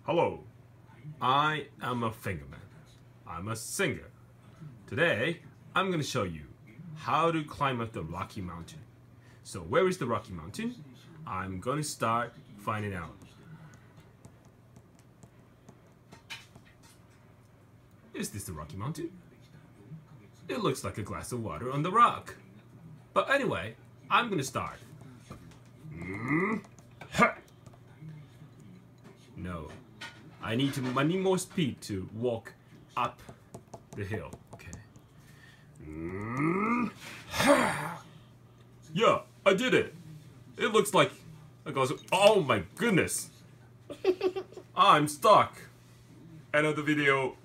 Hello, I am a Fingerman. I'm a singer. Today, I'm going to show you how to climb up the Rocky Mountain. So where is the Rocky Mountain? I'm going to start finding out. Is this the Rocky Mountain? It looks like a glass of water on the rock. But anyway, I'm going to start. No. I need more speed to walk up the hill. Okay. Yeah, I did it. It looks like it goes. Oh my goodness. I'm stuck. End of the video.